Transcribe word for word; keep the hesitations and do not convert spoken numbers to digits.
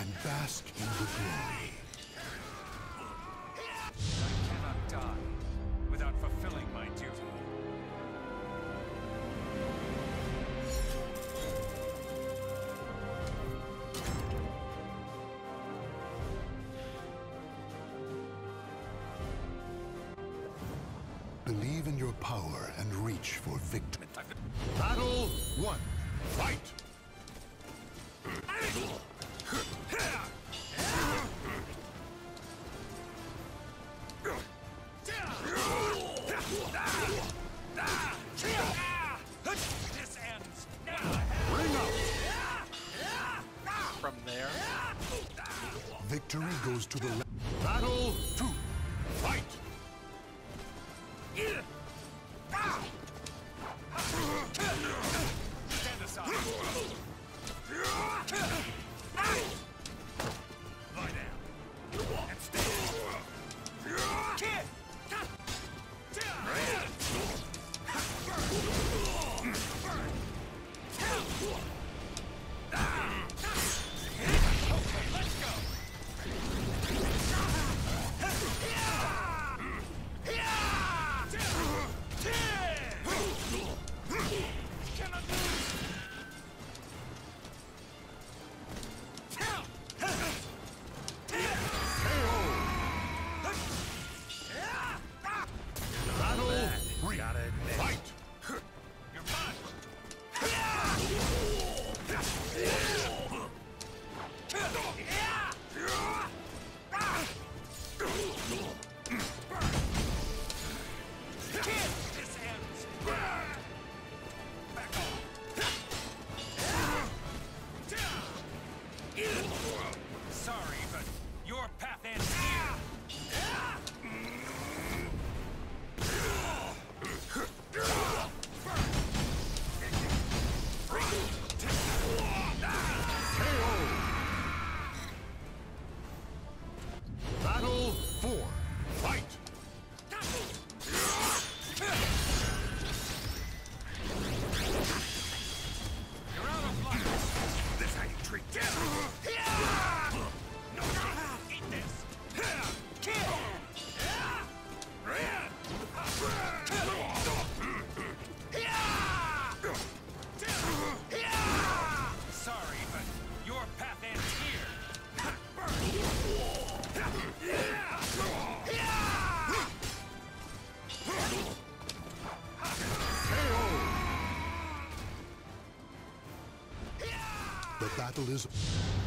and bask in the glory. I cannot die without fulfilling my duty. Believe in your power and reach for victory. Battle one. Fight! This ends now. Ring up! From there. Victory goes to the left. Battle two. Fight! Stand aside. Lie down. And stay. Kid! Okay, let's go. Cannot lose. Battle three. Fight! You're mine. This ends. Back off. Sorry, but your path ends here. Battle four. Fight! You're out of luck. This how you treat death. No, no, eat this. Kid. Sorry, but your path ends here. The battle is